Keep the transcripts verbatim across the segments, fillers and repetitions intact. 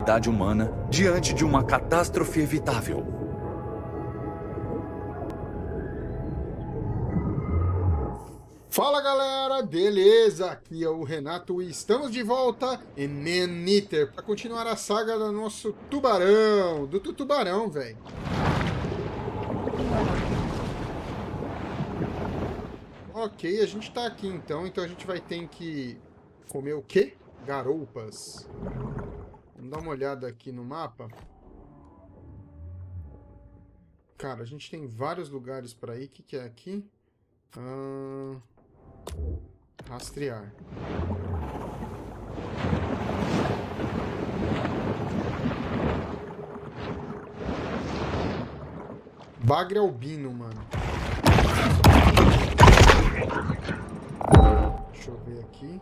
comunidade humana diante de uma catástrofe evitável. Fala galera, beleza? Aqui é o Renato e estamos de volta em Man-Eater para continuar a saga do nosso tubarão, do tubarão, velho. Ok, a gente tá aqui então, então a gente vai ter que comer o quê? Garoupas. Vamos dar uma olhada aqui no mapa. Cara, a gente tem vários lugares para ir. O que, que é aqui? Ah... Rastrear. Bagre albino, mano. Deixa eu ver aqui.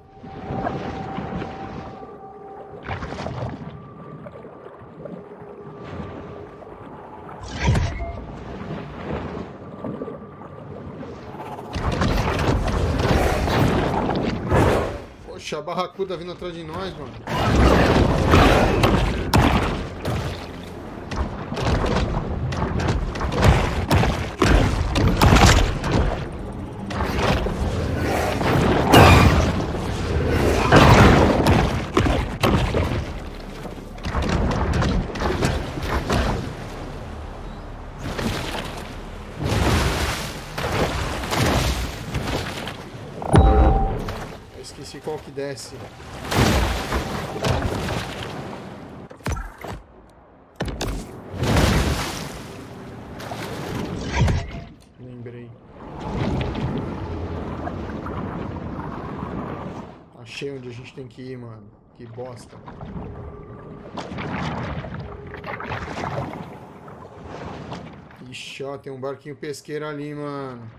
Poxa, a barracuda vindo atrás de nós, mano. Esqueci qual que desce. Lembrei. Achei onde a gente tem que ir, mano. Que bosta. Ixi, ó, tem um barquinho pesqueiro ali, mano.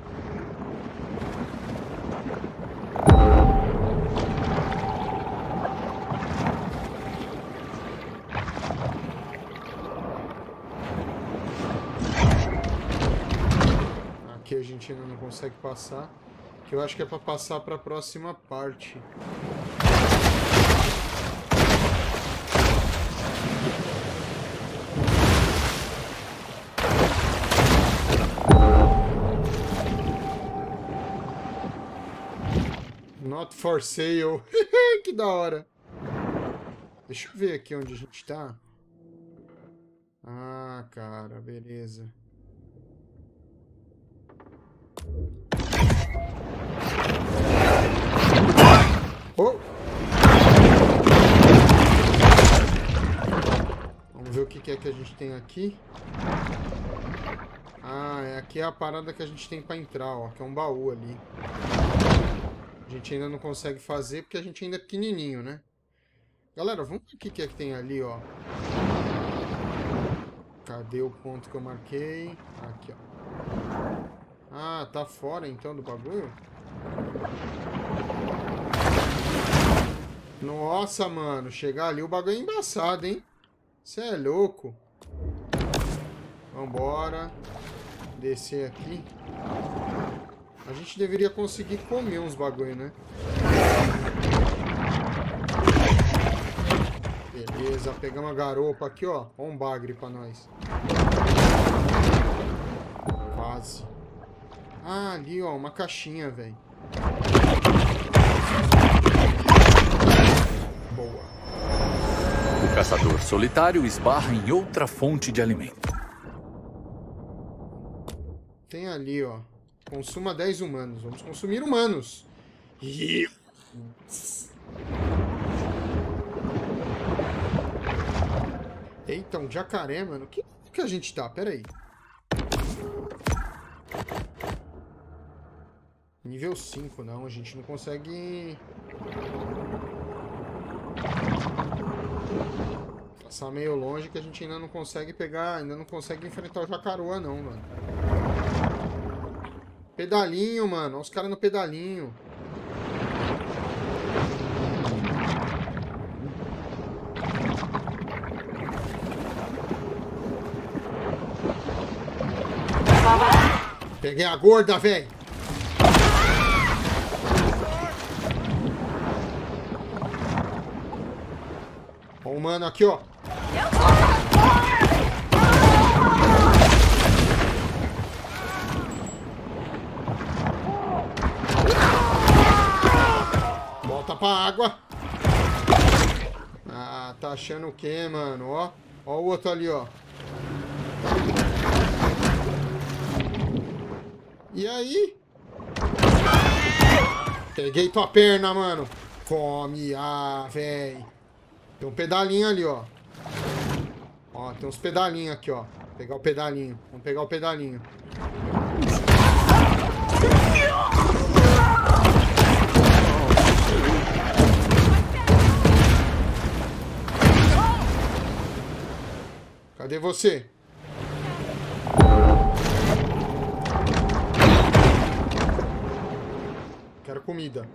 Aqui a gente ainda não consegue passar, que eu acho que é para passar para a próxima parte. Not for sale. Que da hora. Deixa eu ver aqui onde a gente tá. Ah, cara, beleza. Oh. Vamos ver o que é que a gente tem aqui. Ah, é aqui é a parada que a gente tem para entrar, ó, que é um baú ali. A gente ainda não consegue fazer porque a gente ainda é pequenininho, né? Galera, vamos ver o que é que tem ali, ó. Cadê o ponto que eu marquei? Aqui, ó. Ah, tá fora então do bagulho? Nossa, mano, chegar ali o bagulho é embaçado, hein? Você é louco. Vambora. Descer aqui. A gente deveria conseguir comer uns bagulho, né? Beleza, pegamos a garopa aqui, ó. Ó um bagre pra nós. Quase. Ah, ali, ó, uma caixinha, velho. Boa. O caçador solitário esbarra em outra fonte de alimento. Tem ali, ó. Consuma dez humanos. Vamos consumir humanos. Eita, um jacaré, mano. Que que a gente tá? Pera aí. Nível cinco, não. A gente não consegue... Passar meio longe que a gente ainda não consegue pegar... Ainda não consegue enfrentar o jacaroa, não, mano. Pedalinho, mano. Olha os caras no pedalinho. Peguei a gorda, velho. Ó Ó o humano aqui, ó. Volta pra água. Ah, tá achando o quê, mano? Ó, ó o outro ali, ó. E aí? Peguei tua perna, mano. Come, ah, véi. Tem um pedalinho ali, ó. Ó, tem uns pedalinhos aqui, ó. Vou pegar o pedalinho. Vamos pegar o pedalinho. Cadê você? Quero comida.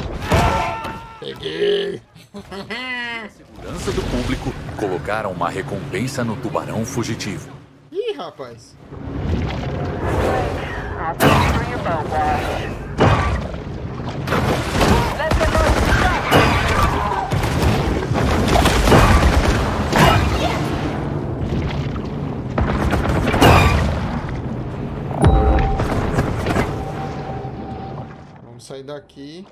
Peguei! A segurança do público colocaram uma recompensa no tubarão fugitivo. Ih, rapaz! Vamos sair daqui.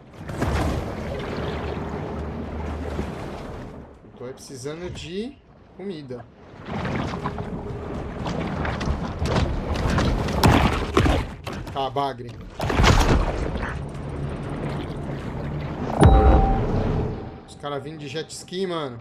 Tô precisando de comida. Ah, bagre. Os caras vindo de jet ski, mano.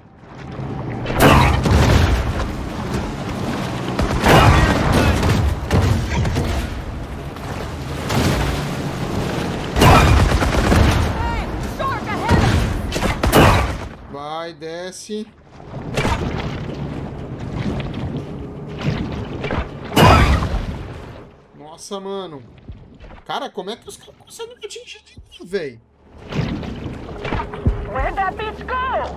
Vai, desce. Nossa, mano. Cara, como é que os caras conseguem me atingir de mim, velho? Where'd that bitch go?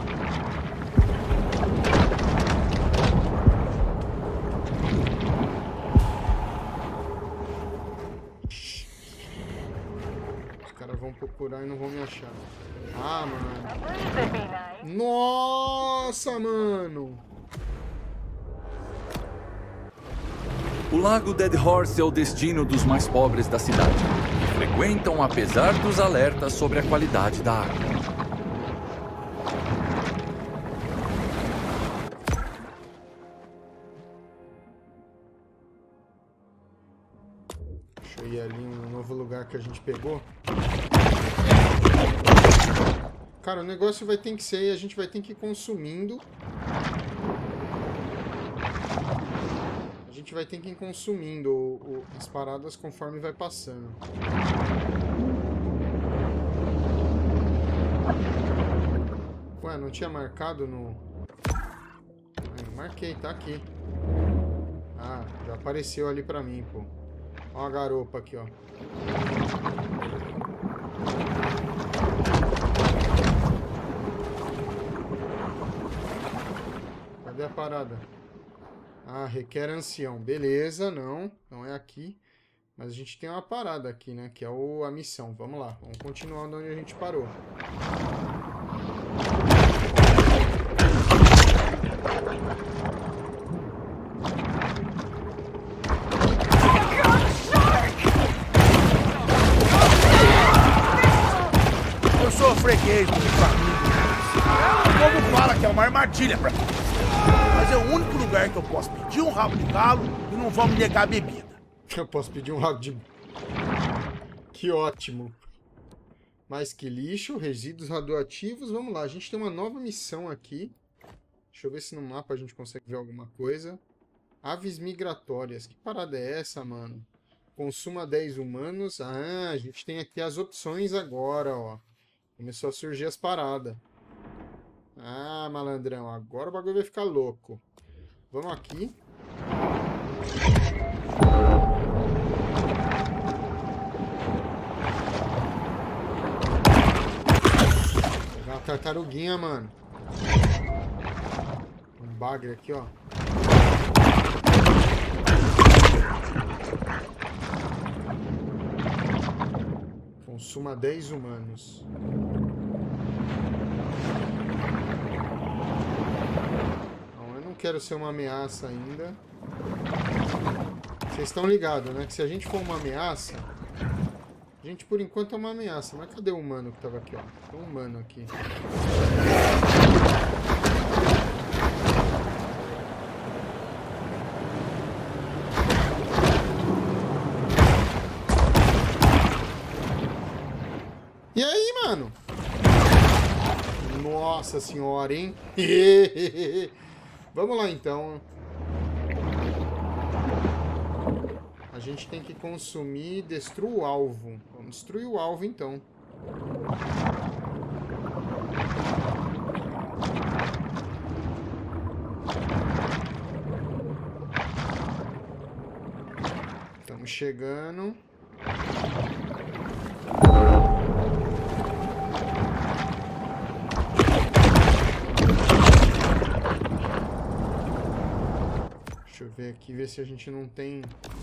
Os caras vão procurar e não vão me achar. Ah, mano. Nossa, mano. O Lago Dead Horse é o destino dos mais pobres da cidade, que frequentam apesar dos alertas sobre a qualidade da água. Deixa eu ir ali no novo lugar que a gente pegou. Cara, o negócio vai ter que ser, a gente vai ter que ir consumindo. A gente vai ter que ir consumindo o, o, as paradas conforme vai passando. Ué, não tinha marcado no... Ah, marquei, tá aqui. Ah, já apareceu ali pra mim, pô. Ó a garopa aqui, ó. Cadê a parada? Ah, requer ancião. Beleza, não. Não é aqui. Mas a gente tem uma parada aqui, né? Que é o, a missão. Vamos lá. Vamos continuar onde a gente parou. Eu sou freguês do família. O povo fala que é uma armadilha pra mim. Mas é o único lugar que eu posso pedir um rabo de galo e não vão me negar a bebida. Eu posso pedir um rabo de... Que ótimo. Mais que lixo, resíduos radioativos. Vamos lá, a gente tem uma nova missão aqui. Deixa eu ver se no mapa a gente consegue ver alguma coisa. Aves migratórias. Que parada é essa, mano? Consuma dez humanos. Ah, a gente tem aqui as opções agora, ó. Começou a surgir as paradas. Ah, malandrão. Agora o bagulho vai ficar louco. Vamos aqui. Pegar uma tartaruguinha, mano. Um bagre aqui, ó. Consuma dez humanos. quero ser uma ameaça ainda. Vocês estão ligados, né? Que se a gente for uma ameaça... A gente, por enquanto, é uma ameaça. Mas cadê o humano que tava aqui, ó? Tem um humano aqui. E aí, mano? Nossa senhora, hein? Vamos lá, então. A gente tem que consumir... Destrua o alvo. Vamos destruir o alvo, então. Estamos chegando. Deixa eu ver aqui, ver se a gente não tem...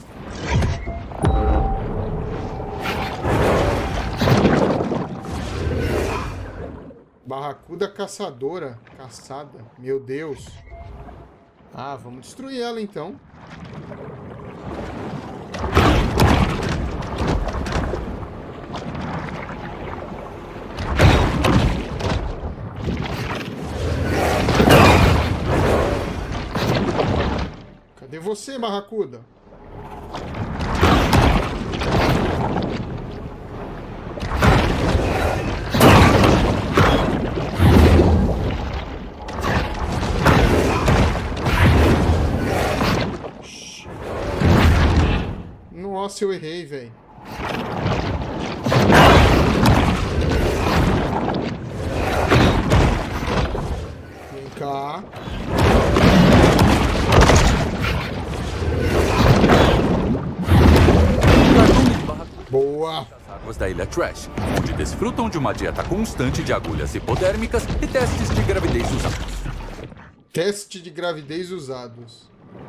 Barracuda caçadora. Caçada. Meu Deus. Ah, vamos destruir ela então. Cadê você, Barracuda? Nossa, eu errei, velho. Vem cá. Boa. As águas da Ilha Trash, onde desfrutam de uma dieta constante de agulhas hipodérmicas e testes de gravidez usados. Teste de gravidez usados.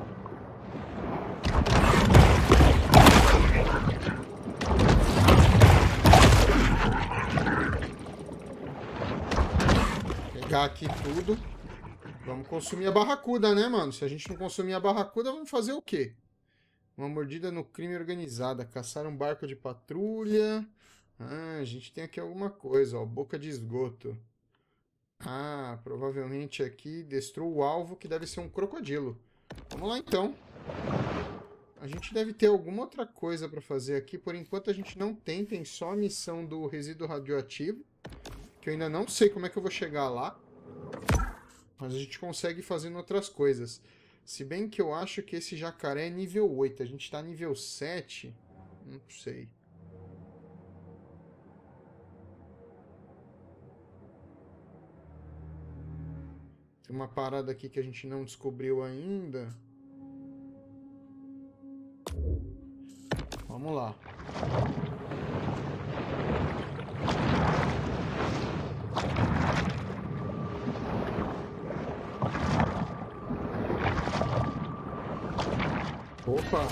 Pegar aqui tudo. Vamos consumir a barracuda, né, mano? Se a gente não consumir a barracuda, vamos fazer o quê? Uma mordida no crime organizada. Caçar um barco de patrulha. Ah, a gente tem aqui alguma coisa, ó. Boca de esgoto. Ah, provavelmente aqui destrua o alvo, que deve ser um crocodilo. Vamos lá, então. A gente deve ter alguma outra coisa para fazer aqui. Por enquanto a gente não tem. Tem só a missão do resíduo radioativo. Que eu ainda não sei como é que eu vou chegar lá. Mas a gente consegue fazendo outras coisas. Se bem que eu acho que esse jacaré é nível oito. A gente tá nível sete. Não sei. Tem uma parada aqui que a gente não descobriu ainda. Vamos lá. Opa!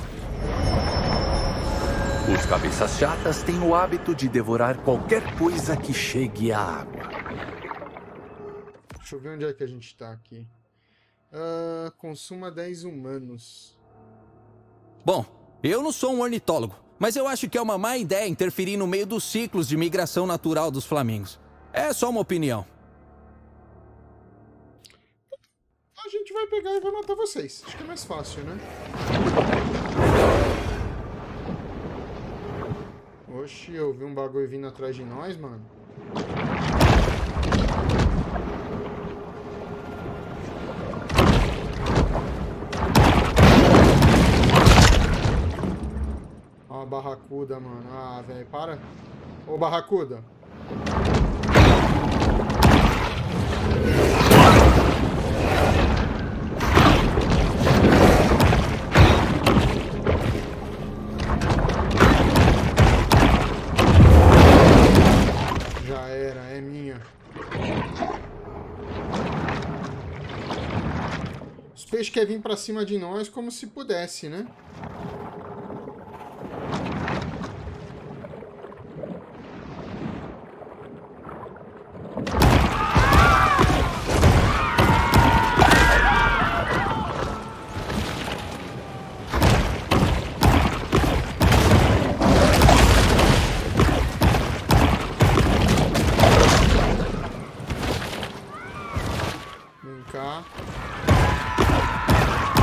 Os cabeças chatas têm o hábito de devorar qualquer coisa que chegue à água. Deixa eu ver onde é que a gente tá aqui. Uh, consuma dez humanos. Bom, eu não sou um ornitólogo, mas eu acho que é uma má ideia interferir no meio dos ciclos de migração natural dos flamingos. É só uma opinião. A gente vai pegar e vai matar vocês. Acho que é mais fácil, né? Oxi, eu vi um bagulho vindo atrás de nós, mano. Ó a barracuda, mano. Ah, velho, para. Ô, barracuda. Já era, é minha. Os peixes querem vir pra cima de nós como se pudesse, né?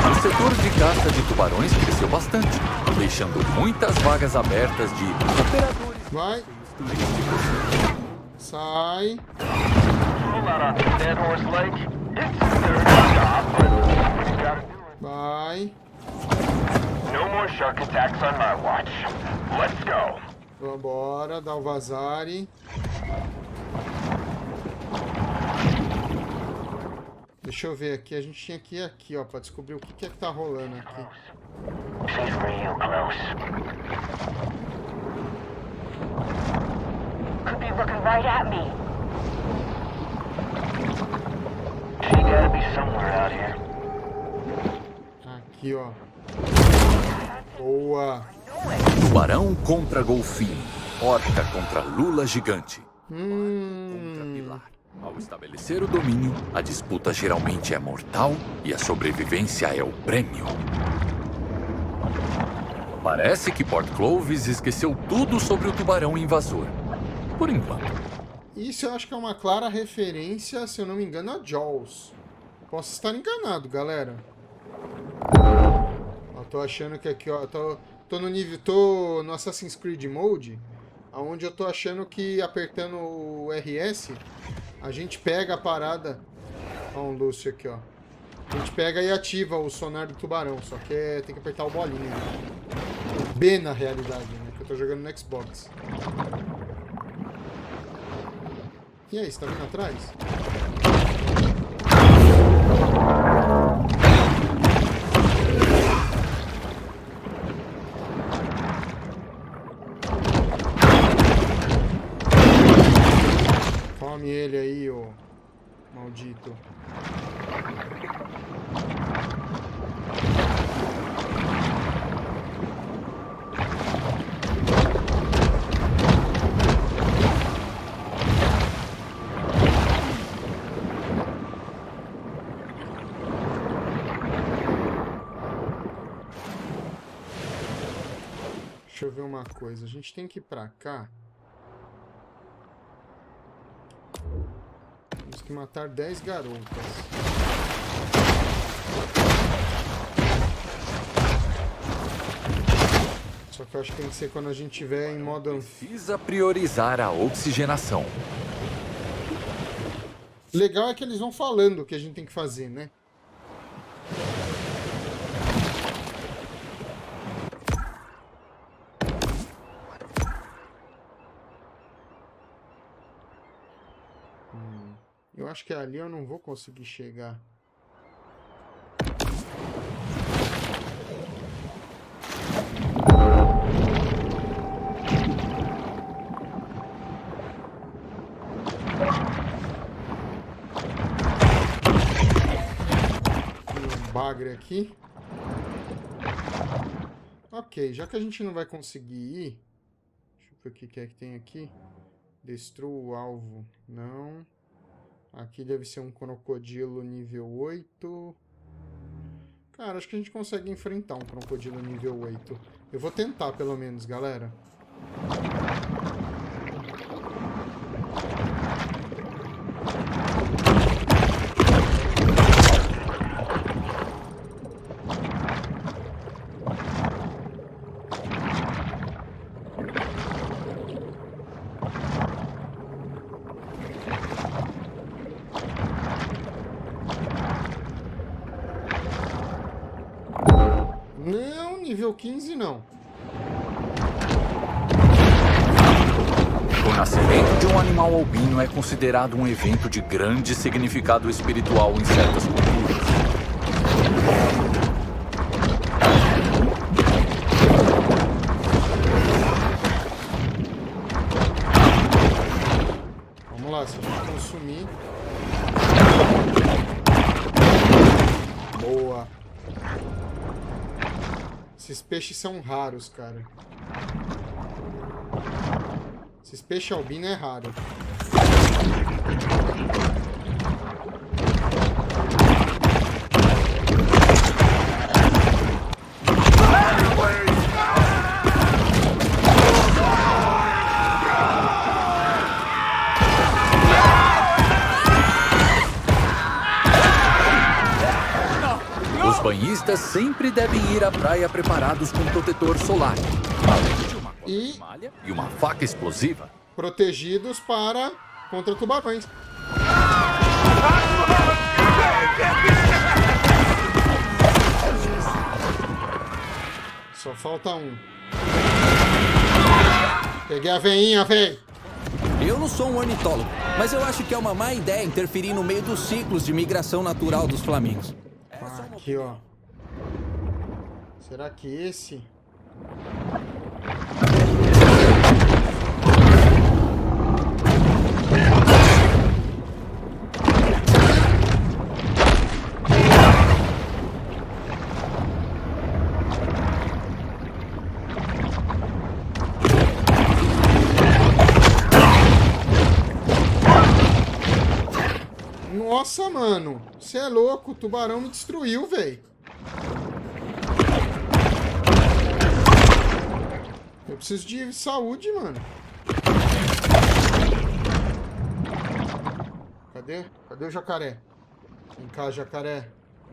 O setor de caça de tubarões cresceu bastante, deixando muitas vagas abertas de operadores. Vai. Sai. Vai. No more shark attacks on my watch. Let's go. Vambora, dá o vazare. Deixa eu ver aqui, a gente tinha que ir aqui, ó, pra descobrir o que, que é que tá rolando aqui. She's real close. Could be looking right at me. She gotta be somewhere out here. Aqui, ó. Boa. Tubarão contra golfinho. Orca contra lula gigante. Hum. Contra pilar. Ao estabelecer o domínio, a disputa geralmente é mortal e a sobrevivência é o prêmio. Parece que Port Clovis esqueceu tudo sobre o tubarão invasor. Por enquanto. Isso eu acho que é uma clara referência, se eu não me engano, a Jaws. Posso estar enganado, galera. Eu tô achando que aqui, ó, tô, tô no nível, tô no Assassin's Creed Mode, onde eu tô achando que apertando o R S, a gente pega a parada. Ó, um Lúcio aqui, ó. A gente pega e ativa o sonar do tubarão, só que é, tem que apertar o bolinho. Né? B na realidade, né? Que eu tô jogando no Xbox. E aí, você tá vindo atrás? Come ele aí, ô maldito. Deixa eu ver uma coisa. A gente tem que ir pra cá. Temos que matar dez garotas. Só que eu acho que tem que ser quando a gente estiver em modo anfíbio. Precisa priorizar a oxigenação. Legal é que eles vão falando o que a gente tem que fazer, né? Hum, eu acho que ali eu não vou conseguir chegar. Bagre aqui. Ok, já que a gente não vai conseguir ir, deixa eu ver o que é que tem aqui. Destrua o alvo. Não. Aqui deve ser um crocodilo nível oito. Cara, acho que a gente consegue enfrentar um crocodilo nível oito. Eu vou tentar, pelo menos, galera. Não, nível quinze não. O nascimento de um animal albino é considerado um evento de grande significado espiritual em certas culturas. Vamos lá, se a gente consumir. Boa. Esses peixes são raros, cara. Esses peixes albino é raro. Os Banhistas sempre devem ir à praia preparados com protetor solar, além de uma E- de malha e uma faca explosiva. Protegidos para contra tubarões. Só falta um. Peguei a veinha, véi. Eu não sou um ornitólogo, mas eu acho que é uma má ideia interferir no meio dos ciclos de migração natural dos flamingos. Ah, aqui, ó. Será que esse... Nossa, mano. Você é louco. O tubarão me destruiu, velho. Eu preciso de saúde, mano. Cadê? Cadê o jacaré? Vem cá, jacaré.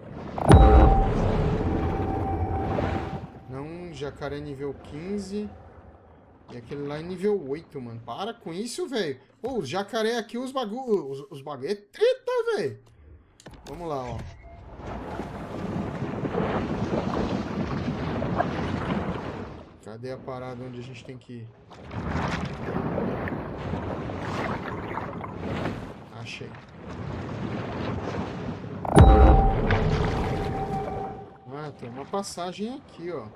Não, jacaré nível quinze. E aquele lá é nível oito, mano. Para com isso, velho. Pô, os jacaré aqui, os bagulho... Os, os bagulho é treta, velho. Vamos lá, ó. Cadê a parada onde a gente tem que ir? Achei. Ah, tem uma passagem aqui, ó.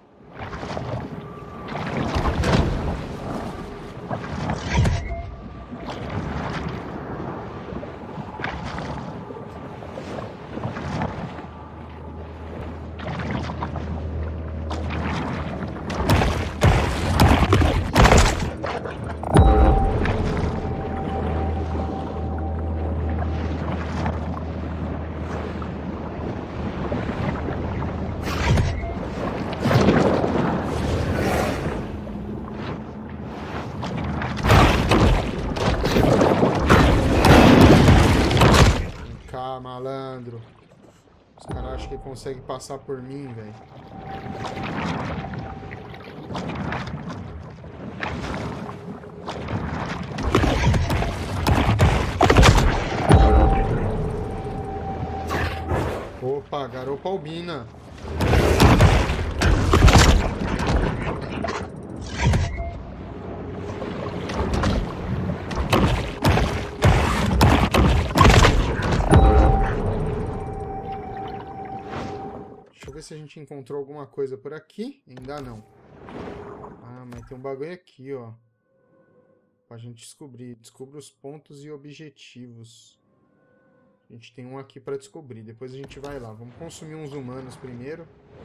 Malandro. Os caras acham que conseguem passar por mim, velho. Opa, garopa albina. Se a gente encontrou alguma coisa por aqui. Ainda não. Ah, mas tem um bagulho aqui, ó. Pra gente descobrir. Descubra os pontos e objetivos. A gente tem um aqui pra descobrir. Depois a gente vai lá. Vamos consumir uns humanos primeiro.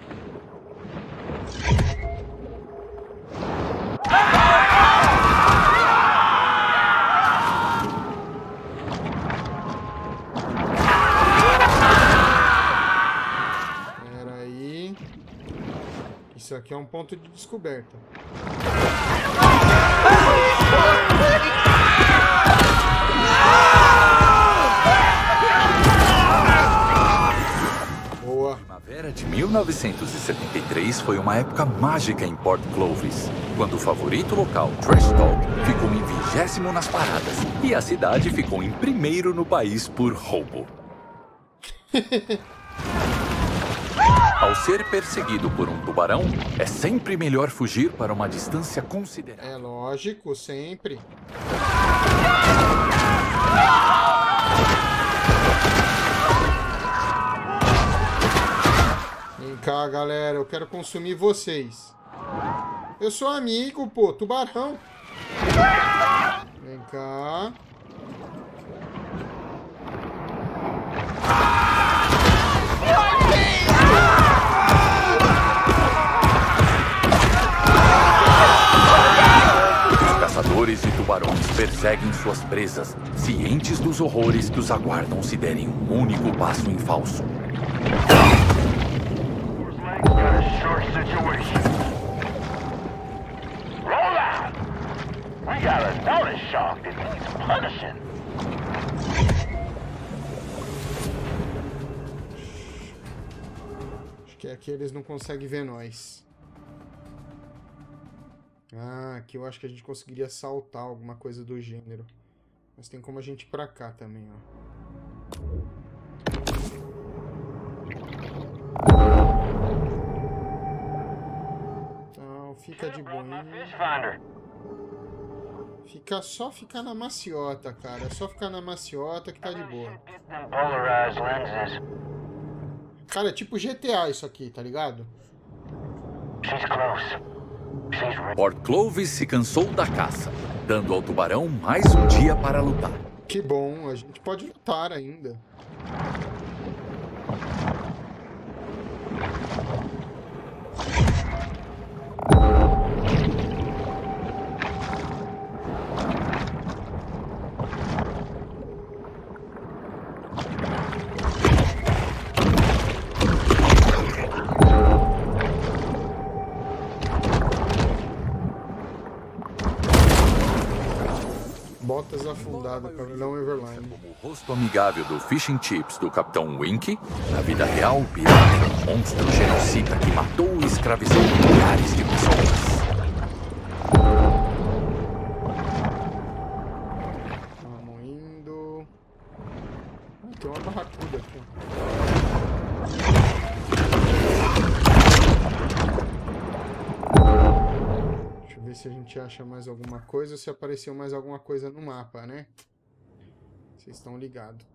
Isso aqui é um ponto de descoberta. Boa. A primavera de mil novecentos e setenta e três foi uma época mágica em Port Clovis, quando o favorito local, Trash Talk, ficou em vigésimo nas paradas e a cidade ficou em primeiro no país por roubo. Ao ser perseguido por um tubarão, é sempre melhor fugir para uma distância considerável. É lógico, sempre. Vem cá, galera, eu quero consumir vocês. Eu sou amigo, pô, tubarão. Vem cá. Caçadores de tubarões perseguem suas presas, cientes dos horrores que os aguardam se derem um único passo em falso. Que aqui eles não conseguem ver nós. Ah, aqui eu acho que a gente conseguiria saltar alguma coisa do gênero. Mas tem como a gente ir pra cá também, ó. Então, fica de boinha. Fica, só ficar na maciota, cara. É só ficar na maciota que tá de boa. Cara, é tipo G T A isso aqui, tá ligado? Port Clovis se cansou da caça, dando ao tubarão mais um dia para lutar. Que bom, a gente pode lutar ainda. Botas afundadas para não Everline. Como o rosto amigável do Fish and Chips do Capitão Wink, na vida real, o pirata é um monstro genocida que matou e escravizou milhares de pessoas. Vamos indo. Ah, tem uma barracuda aqui. Deixa eu ver se a gente acha mais alguma coisa ou se apareceu mais alguma coisa no mapa, né? Vocês estão ligados.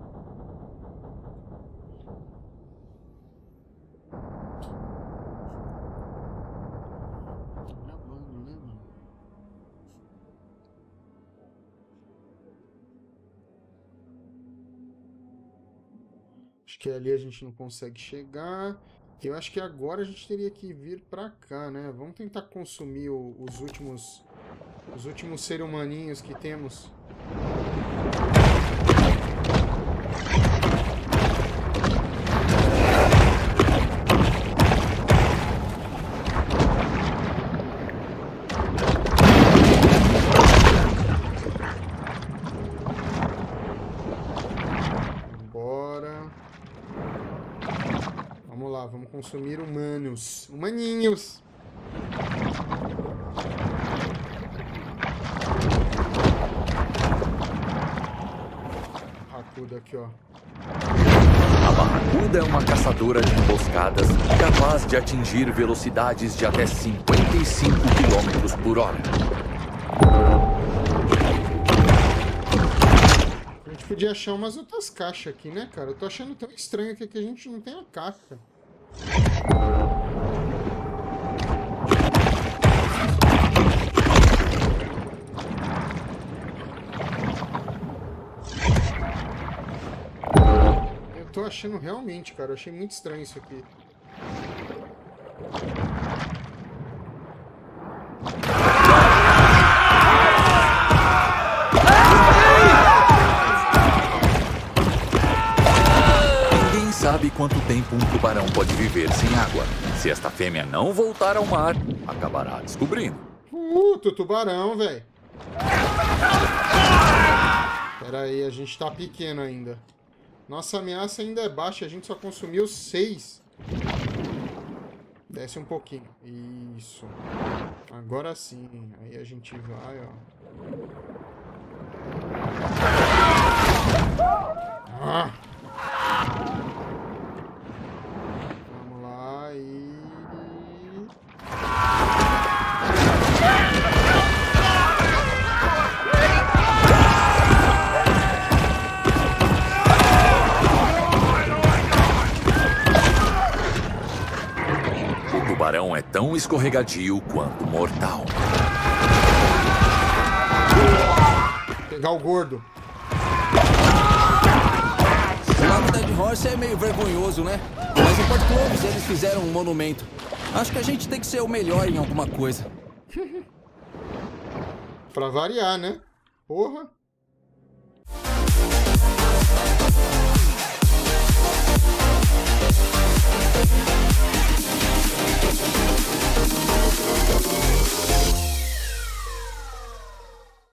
Acho que ali a gente não consegue chegar. Eu acho que agora a gente teria que vir pra cá, né? Vamos tentar consumir o, os últimos... Os últimos seres humaninhos que temos. Vamos consumir humanos. Humaninhos. Barracuda aqui, ó. A barracuda é uma caçadora de emboscadas capaz de atingir velocidades de até cinquenta e cinco quilômetros por hora. A gente podia achar umas outras caixas aqui, né, cara? Eu tô achando tão estranho que aqui a gente não tem a caixa. Eu tô achando realmente, cara. Eu achei muito estranho isso aqui. Sabe quanto tempo um tubarão pode viver sem água? Se esta fêmea não voltar ao mar, acabará descobrindo. Puta, tubarão, velho. Pera aí, a gente tá pequeno ainda. Nossa ameaça ainda é baixa, a gente só consumiu seis. Desce um pouquinho. Isso. Agora sim. Aí a gente vai, ó. Ah! Vamos lá e... O tubarão é tão escorregadio quanto mortal. Pegar o gordo. O lado Dead Horse é meio vergonhoso, né? Mas em Port Clovis eles fizeram um monumento. Acho que a gente tem que ser o melhor em alguma coisa. Pra variar, né? Porra.